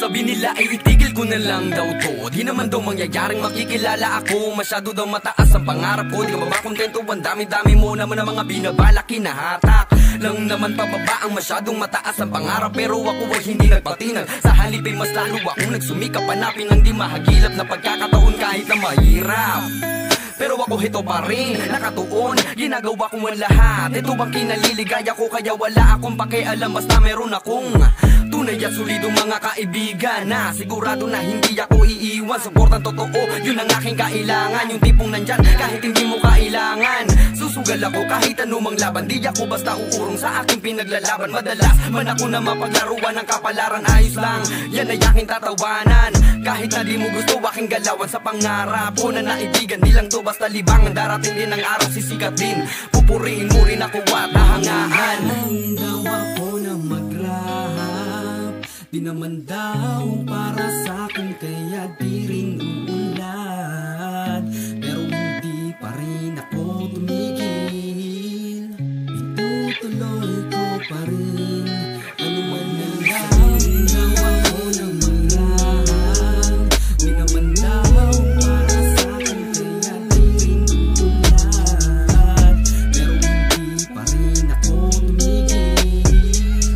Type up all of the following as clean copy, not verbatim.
Sabi nila ay itigil ko na lang daw to. Di naman daw mangyayaring makikilala ako. Masyado daw mataas ang pangarap ko. Di ka ba makontento? Ang dami-dami mo naman ang mga binabalak, kinahatak lang naman pababa ang masyadong mataas ang pangarap. Pero ako ay hindi nagpatinag. Sa halip ay mas lalo akong nagsumikap, hanapin ang di mahagilap na pagkakataon kahit na mahirap. Pero ako hito pa rin, nakatuon, ginagawa kong ang lahat. Ito bang kinaliligaya ko kaya wala akong pakialam. Basta meron akong tunay at solidong mga kaibigan na sigurado na hindi ako iiwan. Suportang totoo, yun ang aking kailangan. Yung tipong nandyan kahit hindi mo kailangan. Susugal ako kahit anumang laban. Di ako basta uurong sa aking pinaglalaban. Madalas man ako na mapaglaruan ng kapalaran. Ayos lang, yan ay aking tatawanan. Kahit na di mo gusto aking galawan sa pangarap ko na naibigan. Di lang to basta libangan, darating din ang araw, sisikat din. Pupurihin mo rin ako at nahangaan. Ang daw ako na magrahap, di naman daw para sa akin kaya di rin uunlad. Pero hindi pa rin ako tumigil, itutuloy ko pa rin. Ano man nangyari, daw ako na magrahap, di naman daw para sa akin kaya di rin uunlad. Pero hindi pa rin ako tumigil,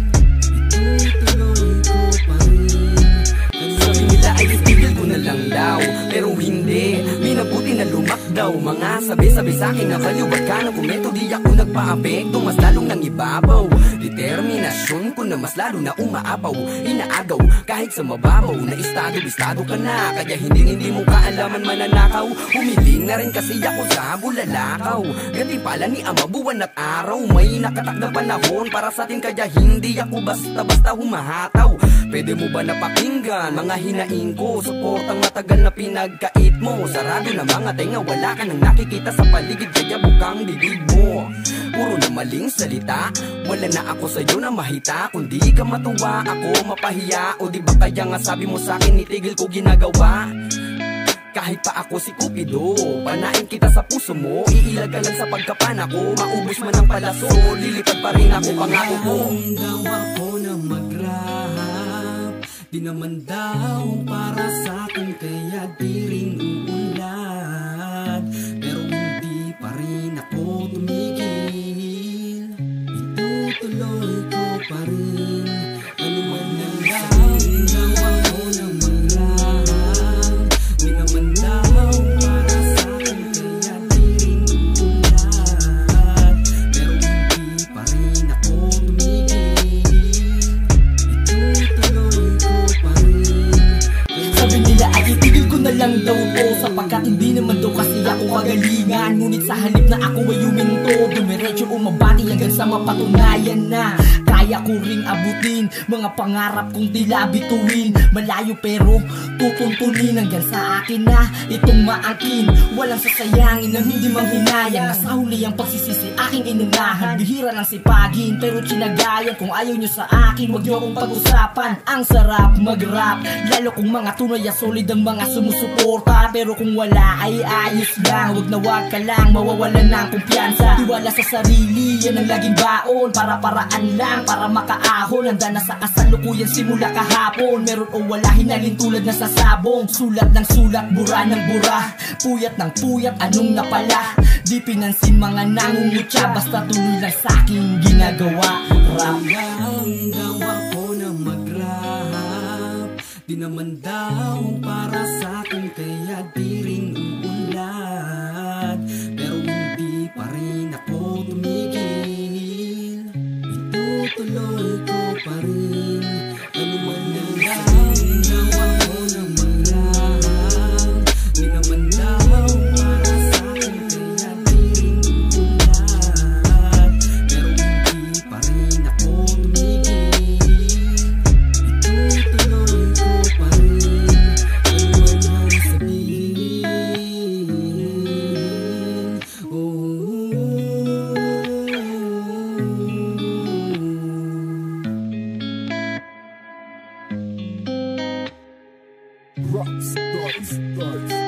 itutuloy ko pa rin. Sabi nila ay itigil ko na lang daw, pero hindi, minabuti na lumakdaw. Mga sabi-sabi sa'kin na kaliwat ka ng komento. Di ako nagpa-apekto, mas lalong nang ibabaw. Determinasyon ko na mas lalo na umaapaw. Inaagaw kahit sa mababaw na estado ka na. Kaya hindi mo kaalaman mananakaw. Humiling na rin kasi ako sa bulalakaw. Ganti pala ni Ama buwan at araw. May nakatak na panahon para sa atin, kaya hindi ako basta-basta humahataw. Pwede mo ba napakinggan mga hinaing ko? Suportang matagal na pinagkait mo. Sarado na mga tenga, wala ka nang nakikita sa paligid, kaya bukang bibig mo. Puro na maling salita, wala na ako sa'yo na mahita. Kung di ka matuwa, ako mapahiya. O di ba kaya nga sabi mo sa'kin, itigil ko ginagawa? Kahit pa ako si Cupido, panain kita sa puso mo. Iilag ka lang sa pagkapana ko, maubos man ang palaso, lilipad pa rin ako, pangako ko. Ang daw ako na magrahap, di naman daw para sa akin kaya di rin uunlad. Pero hindi pa rin ako tumigil, itutuloy ko pa rin. Ano man nangyari, daw ako na magrahap, di naman daw para sa akin kaya di rin uunlad. Pero hindi pa rin ako tumigil, itutuloy ko pa rin. Sabi nila ay itigil ko na lang daw to, sapagkat hindi naman daw kasi ako kagalingan. Ngunit sa halip na ako ay huminto, dumiretso umabati hanggang sa mapatunayan na kaya ko ring abutin mga pangarap kong tila bituin. Malayo pero tutuntunin hanggang sa akin na itong maangkin. Walang sasayangin ng hindi manghinayang. Nasa huli ang pagsisisi aking inunahan. Bihira ng sipagin pero tsinagayan. Kung ayaw nyo sa akin, wag nyo akong pag-usapan. Ang sarap mag-rap, lalo kung mga tunay at solid ang mga sumusuporta. Pero kung wala ay ayos lang, wag na wag ka lang mawawalan ng kumpiyansa. Tiwala sa sarili, yan ang laging baon. Para-paraan lang, para makaahon. Handa na sa kasalukuyan simula kahapon. Meron o wala, hinalin tulad na sa sabong. Sulat ng sulat, bura ng bura, puyat ng puyat, anong napala. Di pinansin mga nangungutya, basta tuloy lang sa'king ginagawa. Rap. Ang daw ako na magrahap, di naman daw para sa akin kaya di rin uunlad. Pero hindi pa rin ako tumigil, itutuloy ko pa rin. Ano man nangyari, daw ako na magrahap, di naman daw para sa akin kaya di rin uunlad. Pero hindi pa rin ako tumigil, itutuloy ko pa rin. Ano man ang sabihin, Rock stars.